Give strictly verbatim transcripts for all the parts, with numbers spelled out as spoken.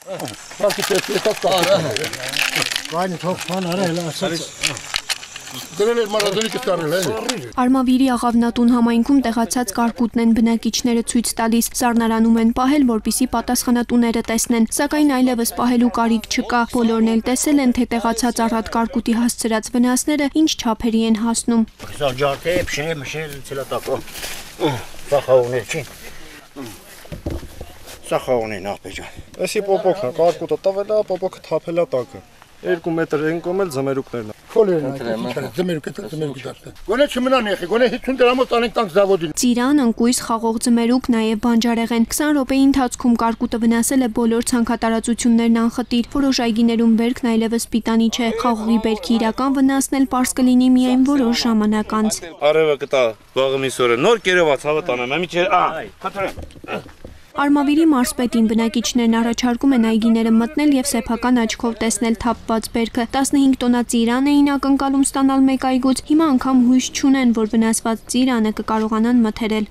Արմավիրի աղավնատուն համայնքում տեղացած կարկուտն են բնակիչները ցույց տալիս, սառնարանում են պահել, որպեսզի պատասխանատուները տեսնեն, սակայն այլևս պահելու կարիք չկա, բոլորն էլ տեսել են, թե տեղացած առատ կարկուտի հասցրած վնասները ինչ չափերի են հասնում։ Սախաղուն են աղբեջան։ Էսի պոպոքն է, կարկուտը տվել է, պոպոքը թափել է տակը։ Երկու մետր են կոմել ձմերուկներն է։ Գոնե չմնան եղի, գոնե հիսուն դրամով տանենք տանք զավոդին։ Ծիրան, ընկույզ, խաղող ձմերուկ, նաև բանջարեղեն։ քսան րոպեի ընթացքում կարկուտը վնասել է բոլոր ցանքատարածություններն անխտիր։ Որոշ այգիներում բերքն այլևս պիտանի չէ։ Խաղողի բերքի իրական վնասն էլ պարզ կլինի միայն որոշ ժամանակ անց։ Արևը կտա վաղը միսօրը նոր կերևաց հավը տանեմ, ամիջեր, ա, խնդրեմ։ Արմավիրի մարզպետին բնակիչներն առաջարկում են այգիները մտնել եւ սեփական աչքով տեսնել թափված բերքը։ տասնհինգ տոննա ծիրան էին ակնկալում ստանալ մեկ այգուց, հիմա անգամ հույս չունեն, որ վնասված ծիրանը կկարողանան մթերել։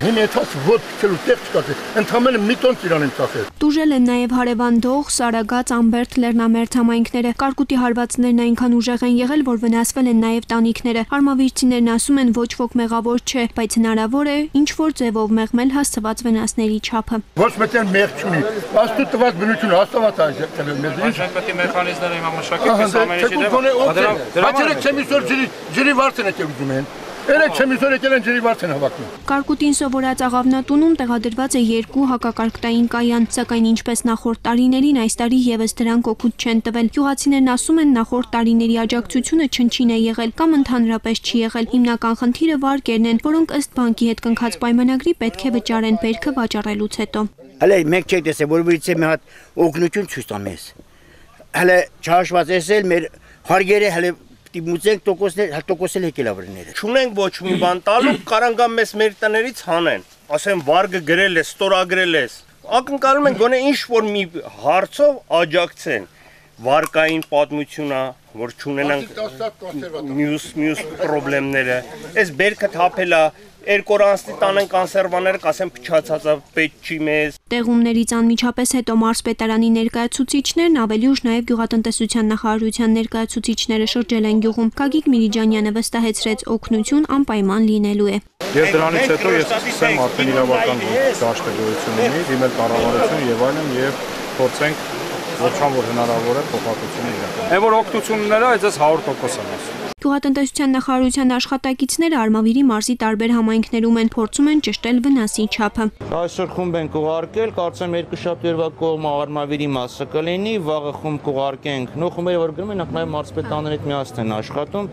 Տուժել են նաեւ Հարևան Դող, Սարագած, Ամբերդ, Լեռնամերձ համայնքները։ Կարկուտի հարվածներն այնքան ուժեղ են եղել, որ վնասվել են նաեւ տանիքները։ Արմավիրցիներն ասում են, ոչ ոք մեղավոր չէ, բայց հնարավոր է ինչ որ ձևով մեղմել հասցված վնասների չափը։ Մտեն մեղ չունի, աստու տված բնությունը հաստավատ է մեզ։ Պետք է մեխանիզմները հիմա մշակել, պես ամենի չի Բայց երեք չեմիսոր ջրի վարձ են եկել ուզում են։ Երեք չեմիսոր եկել են ջրի վարձ են հավակնում։ Կարկուտին սովորած աղավնատունում տեղադրված է երկու հակակարկտային կայան, սակայն ինչպես նախորդ տարիներին այս տարի եւս դրանք օգուտ չեն տվել։ Գյուղացիներն ասում են նախորդ տարիների աջակցությունը չնչին է եղել կամ ընդհանրապես չի եղել։ Հիմնական խնդիրը վարկերն են, որոնք ըստ բանկի հետ կնքած պայմանագրի պետք է վճարեն բերքը վաճառելուց հետո։ Հələ մենք չեք տեսել, որովհետեւ մի հատ օգնություն ցույց տա մեզ։ Հələ չհաշված էսել մեր հարգերը հələ դիմուցենք տոկոսներ, հա տոկոսել եկել ավրները։ Չունենք ոչ մի բան տալու, կարան մեզ մեր տներից հանեն։ Ասեն վարգը գրել ես, ստորագրել ես։ Ակնկալում են գոնե ինչ որ մի հարցով աջակցեն։ Վարկային պատմությունա, որ չունենանք մյուս մյուս խնդիրները։ Այս բերքը թափելա երկու օր անցնի տանեն կոնսերվաները, կասեն փչացածա պետք չի մեզ։ Տեղումներից անմիջապես հետո մարզպետարանի ներկայացուցիչներն ավելի ուշ նաև գյուղատնտեսության նախարարության ներկայացուցիչները շրջել են գյուղում։ Գագիկ Միրիջանյանը վստահեցրեց օգնություն անպայման լինելու է։ Եվ դրանից հետո ես սկսեմ արդեն իրավական դաշտերություն ունի, դիմել կառավարություն եւ այլն եւ փորձենք որքան որ հնարավոր է փոխհատուցումը իրականացնել։ Այն որ օգնությունները այս հարյուր տոկոս են ասում։ Գյուղատնտեսության նախարարության աշխատակիցները Արմավիրի մարզի տարբեր համայնքներում են փորձում են ճշտել վնասի չափը։ Այսօր խումբ են կուղարկել, կարծեմ երկու շաբթի կողմը Արմավիրի մասը կլինի, վաղը խումբ կուղարկենք։ Նո խումբերը որ գնում են, նաև մարզպետաների հետ միասին են աշխատում։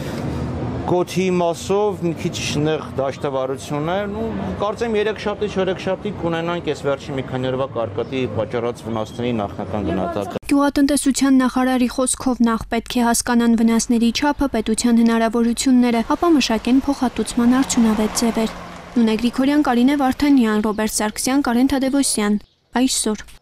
Կոթի մասով մի քիչ նեղ դաշտավարություն է, ու կարծեմ երեք շաբթի, չորեք շաբթի կունենանք այս վերջի մի քանի օրվա կարկատի պատճառած վնասների նախնական գնահատակը։ Գյուղատնտեսության նախարարի խոսքով նախ պետք է հասկանան վնասների չափը, պետության հնարավորությունները, ապա մշակեն փոխհատուցման արդյունավետ ձևեր։ Նունե Գրիգորյան, Կարինե Վարդանյան, Ռոբերտ Սարգսյան, Կարեն Թադևոսյան, այսօր։